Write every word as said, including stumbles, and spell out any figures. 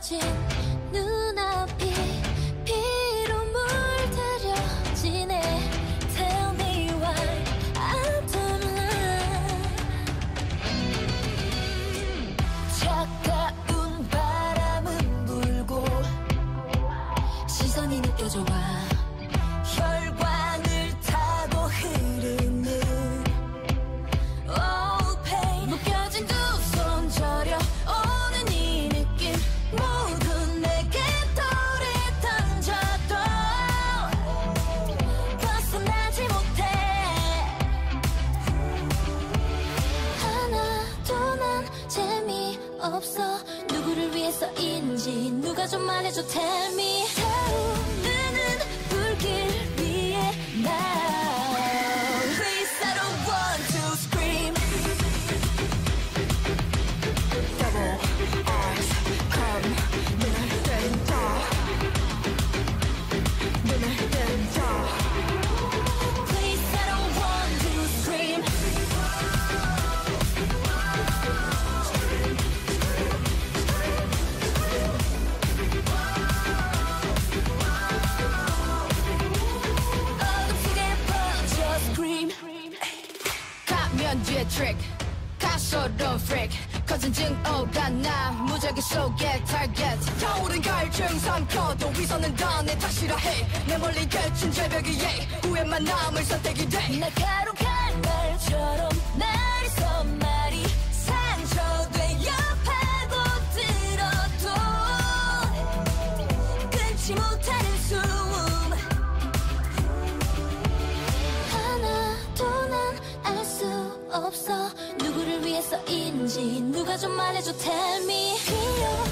펼쳐진 눈앞이 피로 물들여지네. Tell me why I don't lie. 차가운 바람은 불고 시선이 느껴져 와. 혈관을 타고 흐르는 oh pain. 묶여진 두 손 저려오는 이 느낌 모두 내게 돌이 던져도 벗어나지 못해. 하나도 난 재미없어. 누구를 위해서인지 누가 좀 말해줘. Tell me. 타오르는 불길 위에 now. Please I don't want to scream. Double eyes come 눈을 뜬다. 눈을 뜬다. Please I don't want to scream. 어둡게 번져 scream. 가면 뒤에 트릭 가소로운 freak 커진 증오가 나 무작위 속에 target. 타오른 갈증 삼켜도 위선은 다 내 탓이라 해. 내 멀리 그친 절벽 위에 후회만 남을 선택이 돼. 날카로운 말처럼 날이 손말이 상처되어 파고들어도 끊지 못하는 숨. 하나도 난 알 수 없어. 누구를 위해서인지 누가 좀 말해줘. Tell me.